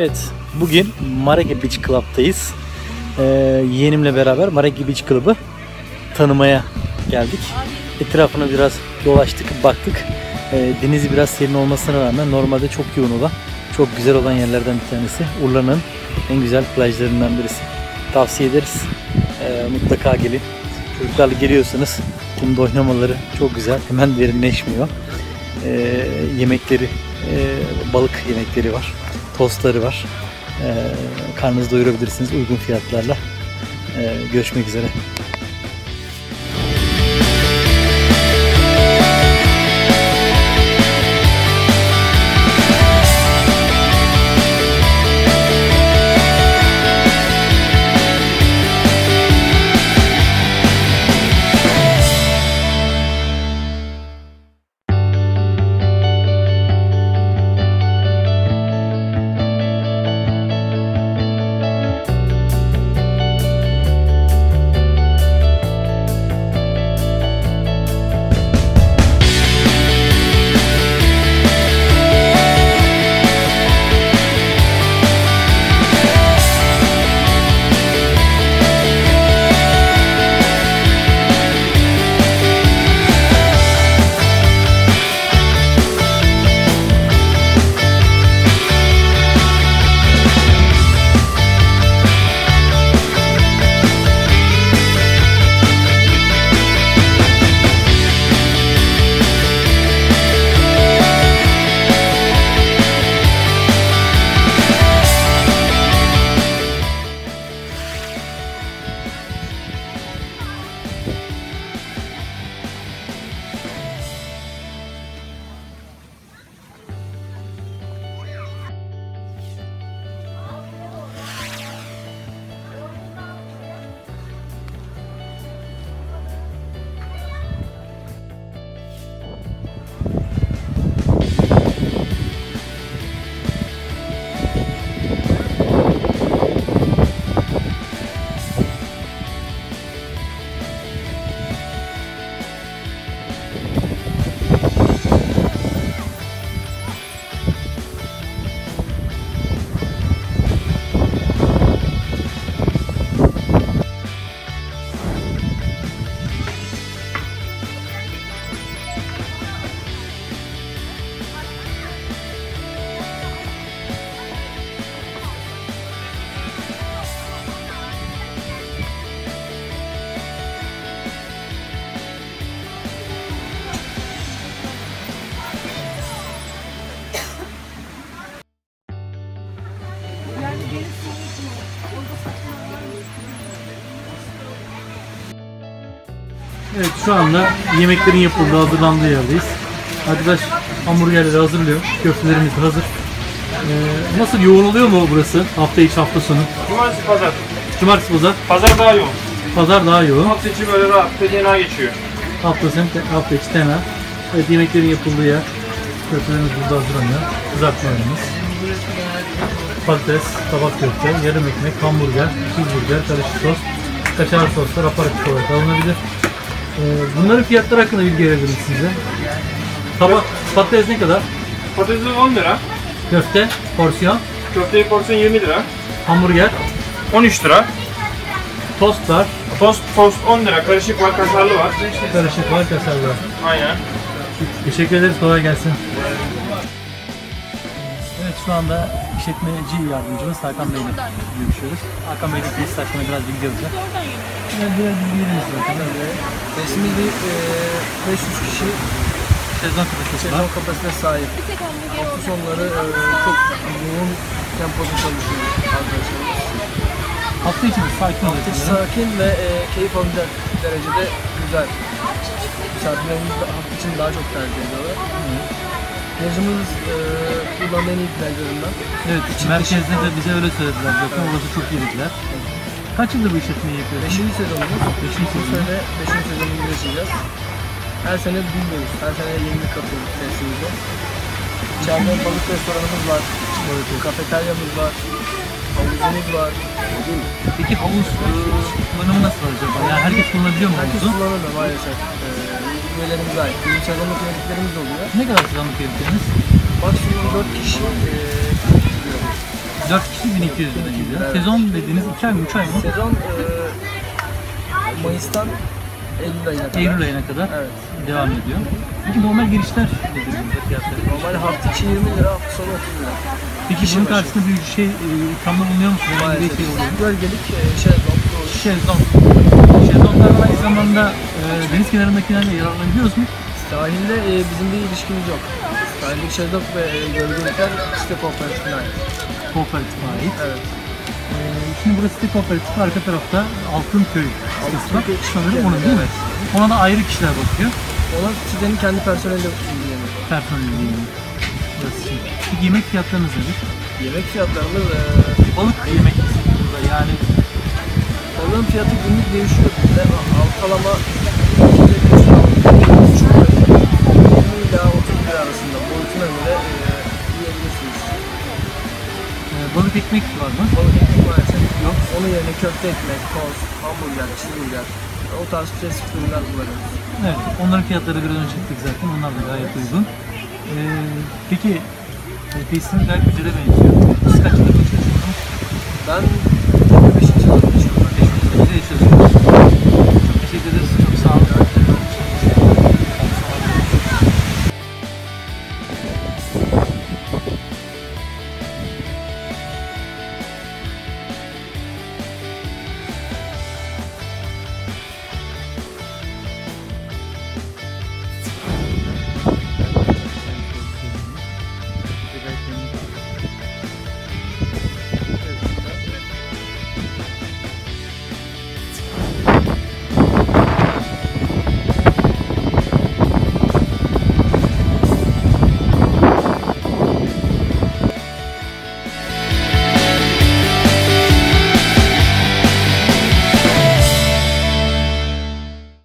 Evet, bugün Maragi Beach Club'tayız. Yeğenimle beraber Maragi Beach Club'ı tanımaya geldik. Etrafına biraz dolaştık, baktık. Denizi biraz serin olmasına rağmen normalde çok yoğun olan, çok güzel olan yerlerden bir tanesi. Urla'nın en güzel plajlarından birisi. Tavsiye ederiz. Mutlaka gelin. Çocuklarla geliyorsanız kumda oynamaları çok güzel. Hemen derinleşmiyor. Yemekleri, balık yemekleri var. Tostları var. Karnınızı doyurabilirsiniz uygun fiyatlarla. Görüşmek üzere. Evet, şu anda yemeklerin yapıldığı, hazırlandığı yerdeyiz. Arkadaş hamburgerleri hazırlıyor. Köftelerimiz de hazır. Nasıl, yoğun oluyor mu burası? Hafta içi, hafta sonu? Cumartesi, pazar. Cumartesi, pazar. Pazar daha yoğun. Pazar daha yoğun. Hafta içi böyle rahat, tenha geçiyor. Hafta içi tenha. Evet, yemeklerin yapıldığı yer. Köftelerimiz burada hazırlanıyor. Kızartmalarımız. Patates, tabak köfte, yarım ekmek, hamburger, cheeseburger, karışık sos, kaşar soslar aparatif olarak alınabilir. Bunların fiyatları hakkında bilgi verebilirim size. Patates ne kadar? Patates 10 lira. Köfte, porsiyon. Köfteyi porsiyon 20 lira. Hamburger. 13 lira. Tostlar. Tost 10 lira. Karışık var, kaşarlı var. Karışık var, kaşarlı var. Aynen. Teşekkür ederiz, kolay gelsin. Evet, şu anda işletmeci yardımcımız Hakan Bey ile görüşüyoruz. Hakan Bey'le tesis hakkında biraz bilgi alacak. Biraz bilgi verir misiniz? Tesisimiz bir 500 kişi sezon kapasitesi sahip. Hafta sonları çok yoğun tempoda çalışıyor arkadaşlarımız. Hafta içi sakin oluyor. Sakin ve keyif alacak derecede güzel. Misafirlerimiz de hafta için daha çok tercih ediyorlar. Plajımız buradan en iyi plajlarından. Evet, merkezde de bize öyle söylediler zaten. Orası çok iyi dediler. Kaç yıldır bu işletmeyi yapıyorsunuz? 5. sezonumuz. 5. sene 5. sezonumuzu yaşayacağız. Her sene büyüyoruz. Her sene yenilik katıyoruz tesisimize. İçeride balık restoranımız var. Kafeteryamız var. Havuzumuz var. Peki havuz kullanımı nasıl acaba? Yani herkes kullanabiliyor mu Herkes havuzu? kullanamıyor maalesef. Üyelerimize ait. Bizim sezonluk üyeliklerimiz oluyor. Ne kadar sezonluk üyelikleriniz? Maksimum 4 kişi 4 4 kişi 1200 lira gidiyor. Evet. Sezon dediğiniz 2 ay mı 3 ay mı? Sezon Mayıs'tan Eylül ayına kadar. Eylül ayına kadar Evet. devam ediyor. Peki normal girişler nedir burada fiyatları? Normal hafta içi 20 lira, hafta sonu 30 lira. Peki bunun karşısında bir şey ikramda bulunuyor musunuz? Yani bir Maalesef. şey oluyor mu? Bölgelik şezlong olur. Şezlong. Şezlonglardan aynı zamanda deniz kenarındakilerle yararlanabiliyoruz mu? Sahilde bizim bir ilişkimiz yok. Sahildeki şezlong ve gölgelikler site kooperatifine ait. Kooperatifine ait. Evet. Şimdi burası site kooperatif, arka tarafta Altınköy sitesi var. Altınköy Sanırım onun değil mi? Ona da ayrı kişiler bakıyor. Ona sitenin kendi personeli ilgileniyor. Personel ilgili. Burası için. Peki yemek fiyatlarınız nedir? Yemek fiyatlarımız Balık yemek burada yani balığın fiyatı günlük değişiyor bizde. Ortalama 20 ila 30 lira arasında boyutuna göre yiyebilirsiniz. balık ekmek var mı? Balık ekmek maalesef yok. Onun yerine köfte ekmek, tost, hamburger, cheeseburger, o tarz klasik ürünler kullanıyoruz. Evet, onların fiyatları biraz önce çektik zaten. Onlar da gayet uygun. Peki, tesisiniz gayet güzele benziyor. Siz kaç yıldır yaşıyorsunuz? Ben 25. yılda yaşıyorum. 5 yıldır yaşıyorsunuz. Çok teşekkür ederiz. Çok sağ olun.